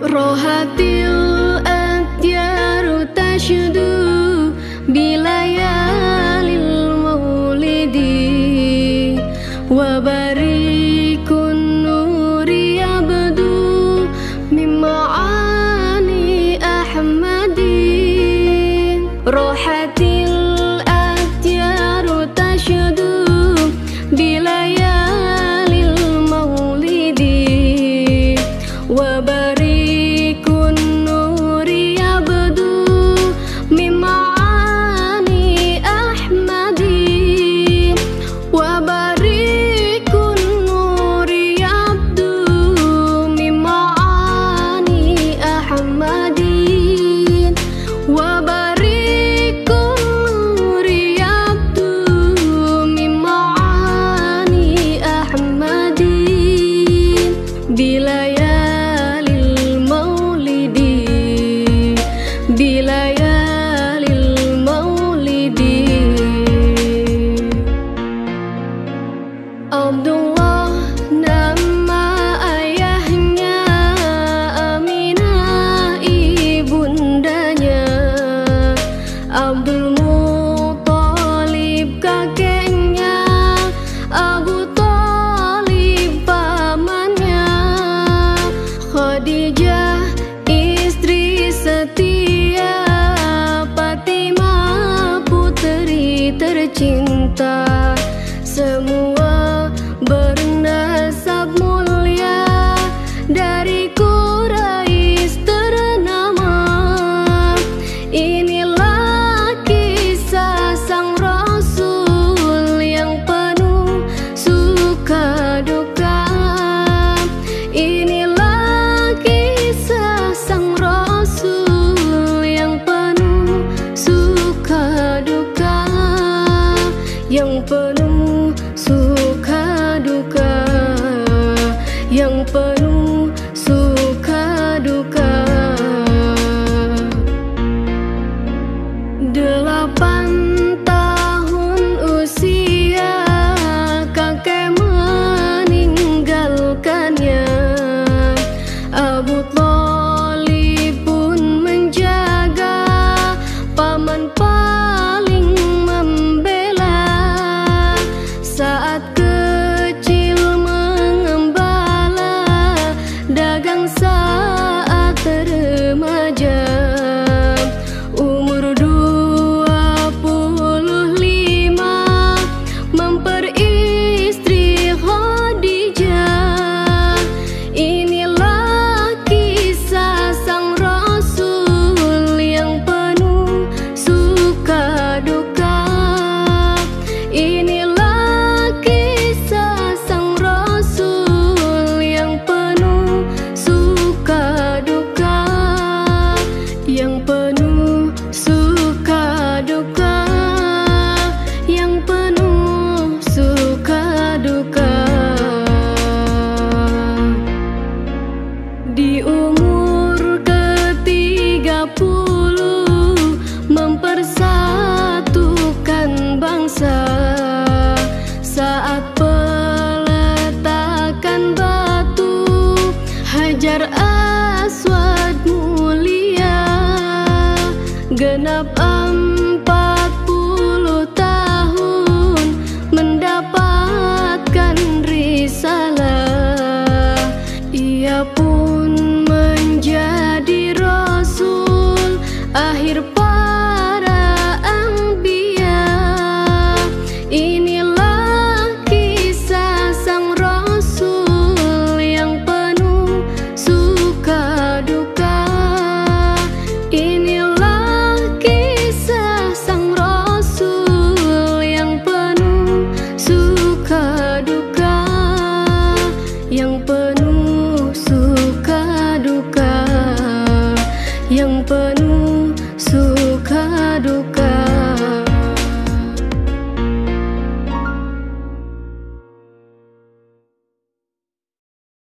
Rohatil atyaru tashdu bilayalil maulidi wa barikun nuri abdu mima'ani ahmadin. Rohatil atyaru tashdu bilayalil maulidi wa barikun nuri abdu mima'ani ahmadin wa barikun nuri abdu mima'ani ahmadin wa barikun nuri abdu mima'ani ahmadin bilayalil maulidi bilayalil maulidi. Abdullah nama ayahnya, Aminah ibundanya, Abdul Muthalib kakeknya, Abu Thalib pamannya, Khadijah istri setia, Fatimah putri tercinta, semua bernasab mulia dari Quraisy ternama. Inilah kisah sang Rasul yang penuh suka duka. Inilah kisah sang Rasul yang penuh suka duka, yang penuh suka duka, yang penuh suka duka. 8 tahun usia kakek meninggalkannya, Abu Thalib pun menjaga, paman paling membela. Saat kecil mengembala, dagang saat remaja, umur 25 memperistri Khadijah. Inilah kisah sang Rasul yang penuh suka duka. Inilah kisah sang Rasul yang penuh suka duka, yang penuh suka duka, yang penuh suka duka. Di umur ke-30 mempersatukan bangsa, saat peletakan batu Hajar Aswad mulia, genap 40 tahun mendapatkan risalah. Ia pun menjadi Rasul akhir para anbiya. Inilah kisah sang Rasul yang penuh suka duka. Inilah kisah sang Rasul yang penuh suka duka, yang penuh suka duka, yang penuh suka duka.